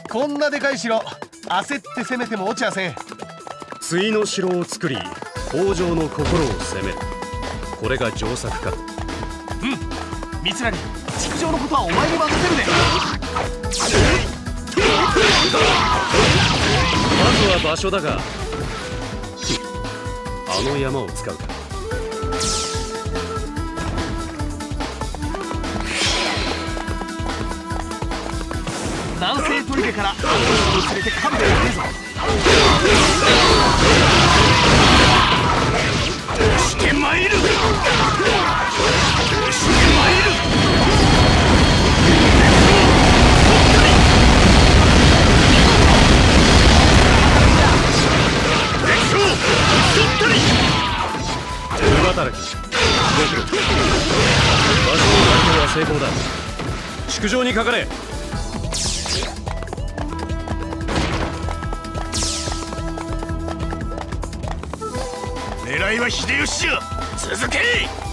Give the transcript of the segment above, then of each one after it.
こんなでかい城焦って攻めても落ちやせん。 対の城を作り北条の心を攻める、これが上策か。 三成、築城のことはお前に任せるで。 まずは場所だが、あの山を使うか。 南西砦から安藤を連れて勘弁をるぞ。してまいる。してまいる。 働き、ご苦労。場所の解放は成功だ。築城にかかれ。 狙いは秀吉じゃ。続け。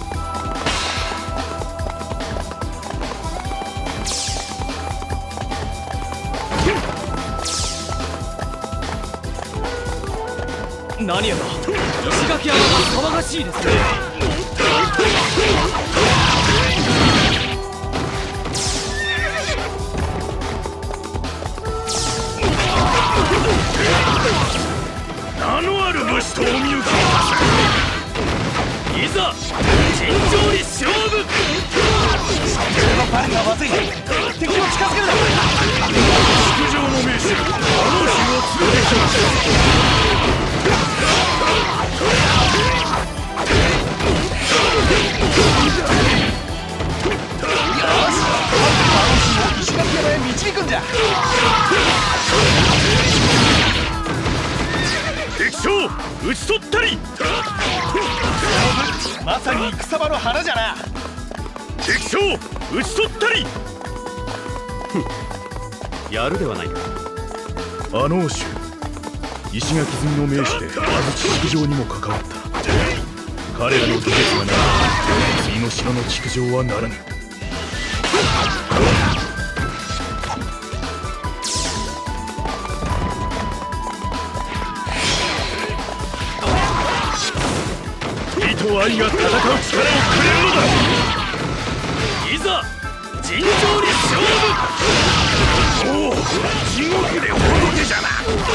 何やら石垣山が騒がしいですね。 名のある武士とお見受けいたせ。いざ尋常に勝負。敵のバレたらまずい。敵を近づけるな。築城の名手あの衆を連れてきました。石垣山へ導くんじゃ。敵将討ち取ったり。まさに戦場の花じゃな。敵将討ち取ったり。 やるではないか。 あの衆、石垣積みの名手で安土築城にも関わった。彼らの技術がなら次の城の築城はならぬ。義と愛が戦う力をくれるのだ。いざ尋常に勝負。おお、地獄でお届けじゃな。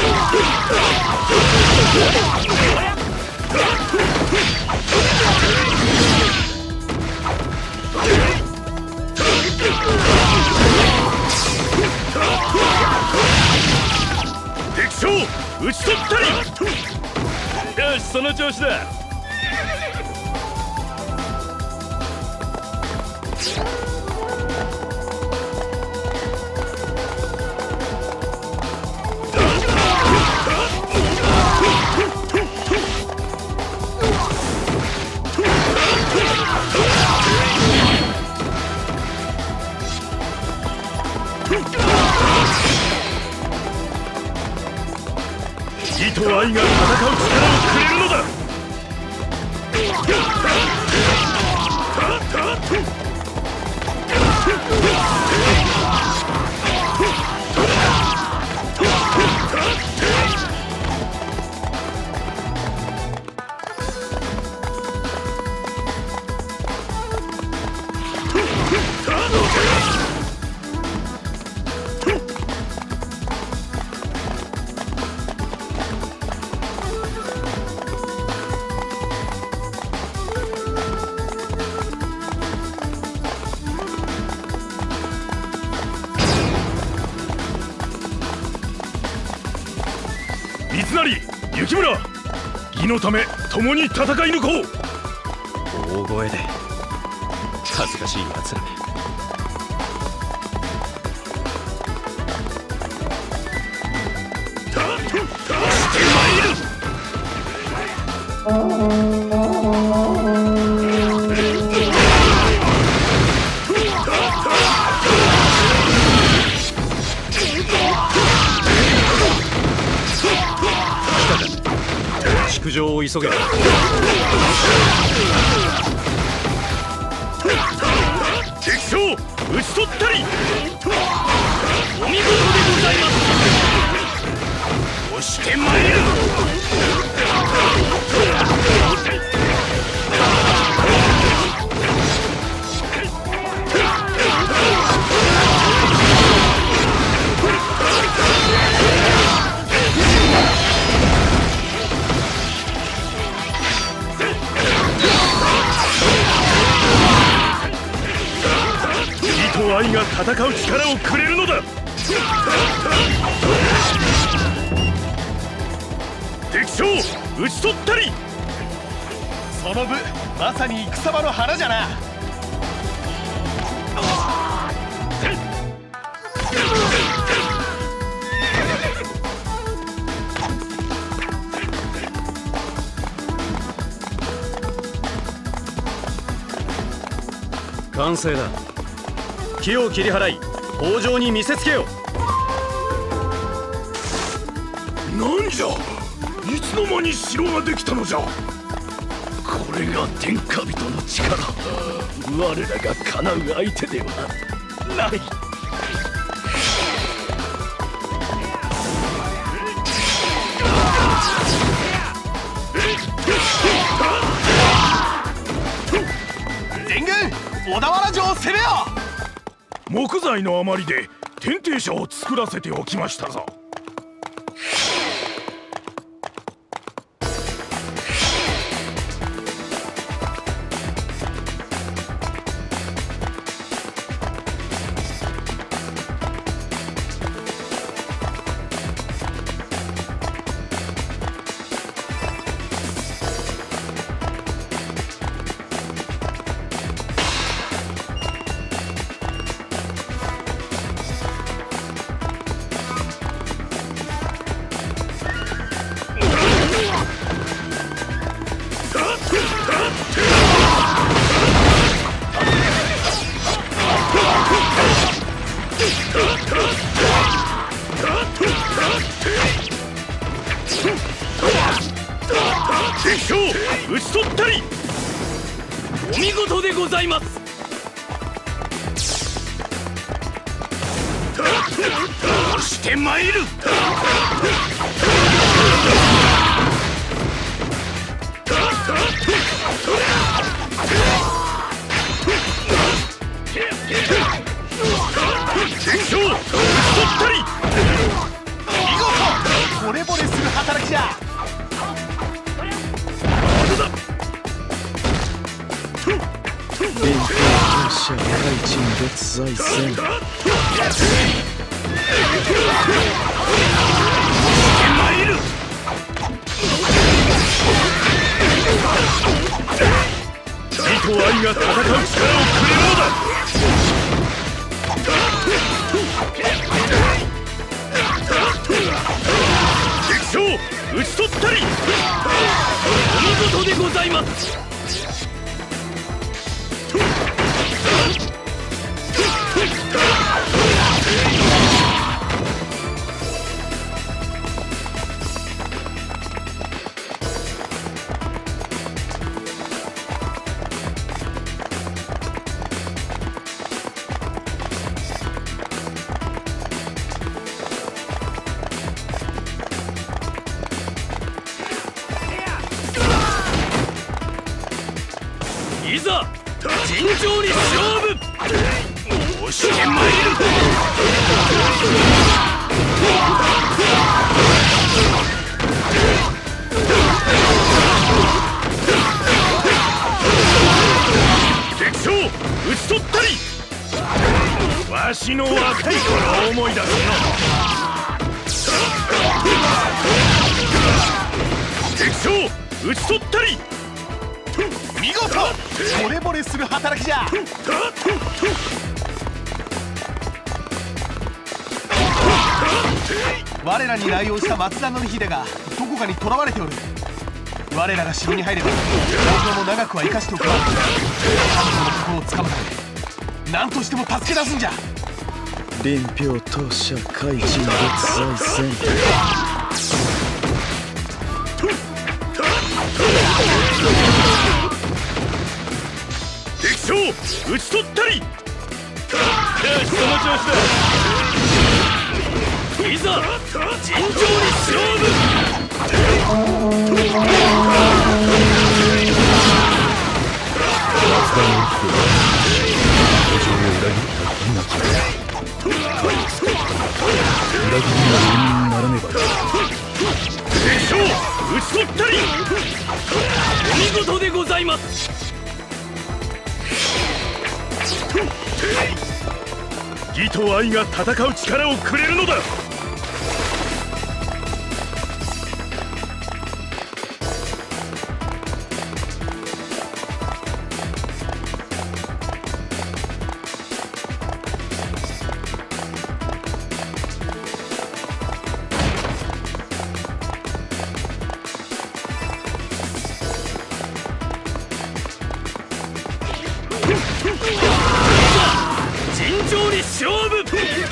敵将討ち取ったり。よし、その調子だ。義と愛が戦う力をくれるのだ。三成、雪村、義のため共に戦い抜こう。 大声で恥ずかしいやつらね。築城を急げ。 敵将討ち取ったり。 お見事でございます。 と愛が戦う力をくれるのだ。敵将討ち取ったり。 その部まさに戦場の花じゃな。 完成だ。木を切り払い北条に見せつけよ。 何じゃ、いつの間に城ができたのじゃ。これが天下人の力。我らがかなう相手ではない。 全軍小田原城を攻めよう。木材の余りで天帝車を作らせておきましたぞ。敵将討ち取ったり。 お見事でございます。 押してまいる。敵将討ち取ったり。 見事惚れ惚れする働きじゃ。 臨兵勇者大臣別在戦。 参る。義と愛が戦う力をくれるのだ。敵将討ち取ったり。 お見事でございます。いざ尋常に勝負。 押してまいる。敵将討ち取ったり。わしの若い頃を思い出すの。敵将討ち取ったり。 見事惚れ惚れする働きじゃ。我らに来用した松田の秀がどこかに囚われておる。我らが城に入れば北条も長くは生かしておくまい。彼女の心をつかむため何としても助け出すんじゃ。 臨兵当社海人別在戦。 敵将討ち取ったり。よし、その調子だ。 いざ尋常に勝負。 松田の一歩は北条を裏切った銀なき裏切りの理由にならねば。 敵将討ち取ったり。 お見事でございます。 義と愛が戦う力をくれるのだ。 尋常に勝負。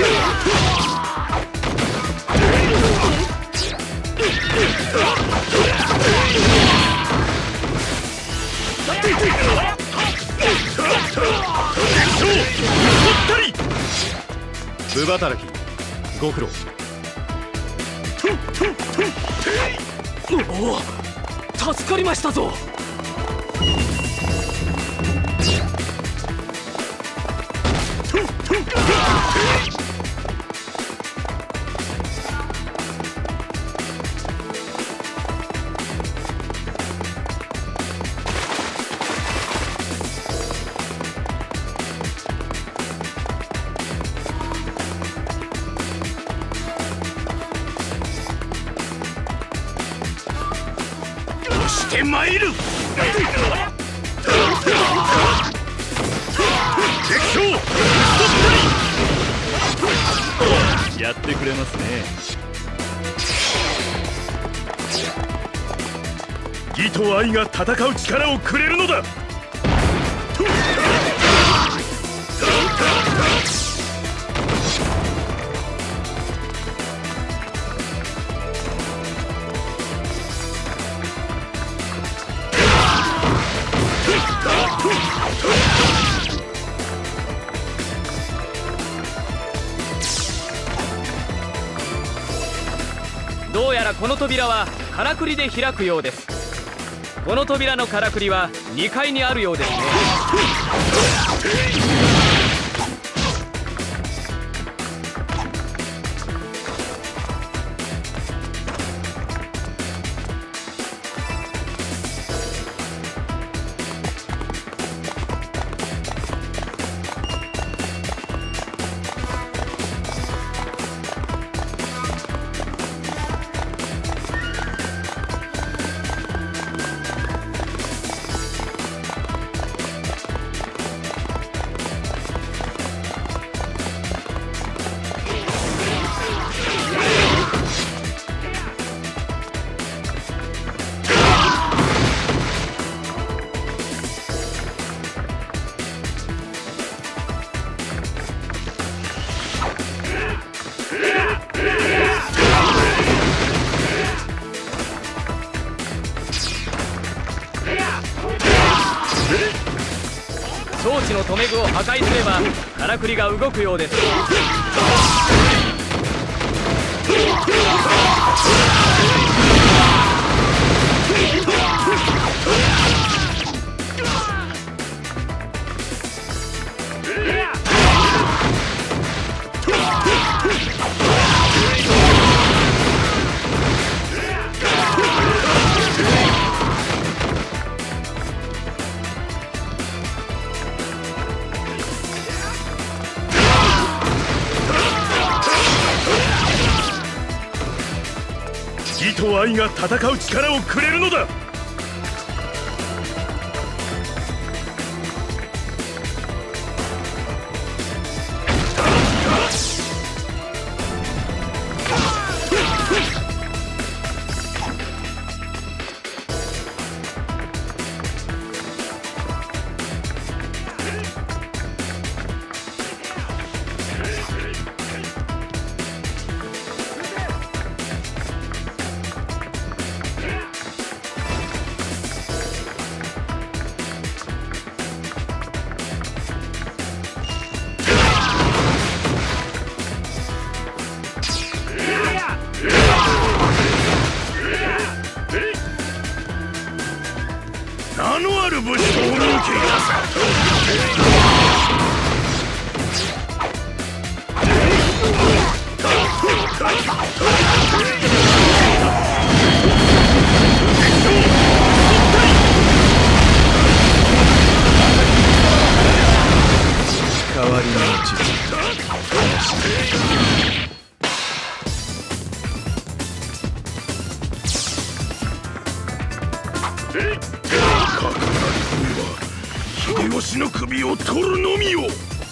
部働きご苦労。 おお、助かりましたぞ。 押してまいる。 やってくれますね。 義と愛が戦う力をくれるのだ。 どうやらこの扉はからくりで開くようです。この扉のからくりは2階にあるようですね。装置の留め具を破壊すればからくりが動くようです。 義と愛が戦う力をくれるのだ。名のある武士とお見受けいた代わりの術。 星の首を取るのみよ。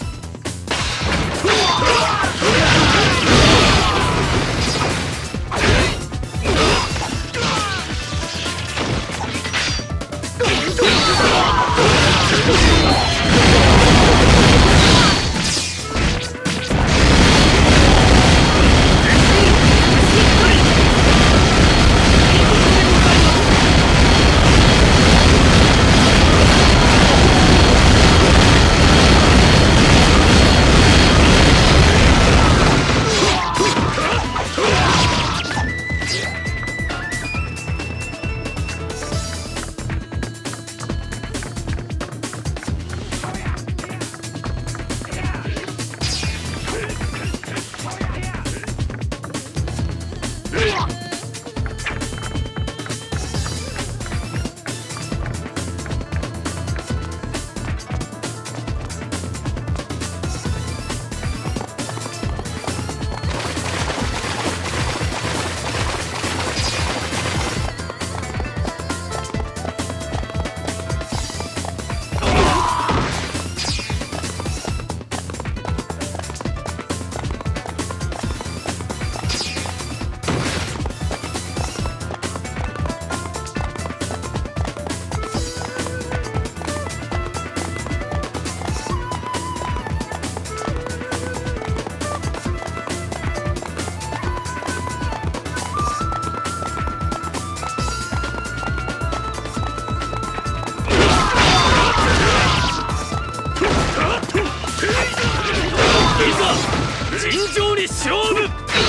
尋常に勝負。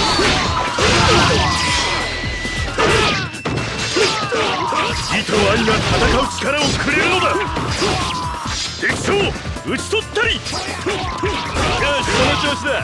義と愛が戦う力をくれるのだ。敵将討ち取ったり。よし、その調子だ。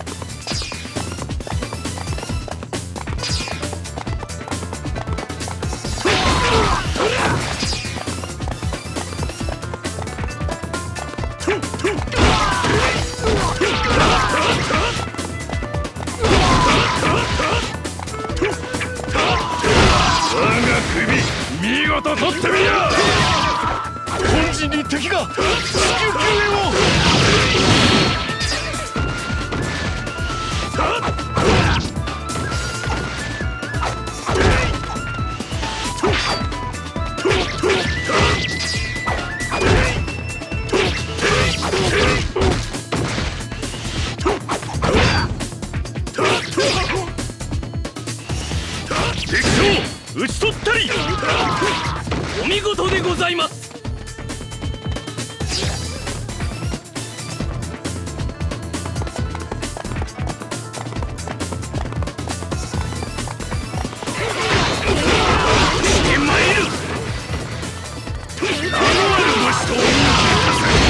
見事取ってみや。本陣に敵が。至急救援を。敵将討ち取ったり。 お見事でございます。してまいる。名のある武士とお見受けさせ。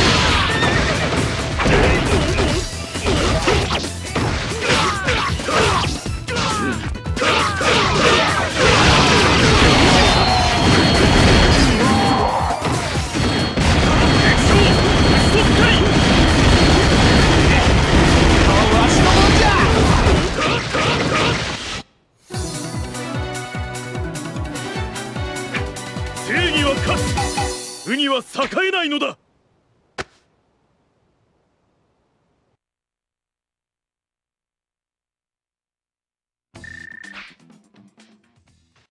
正義は勝つ。海は栄えないのだ。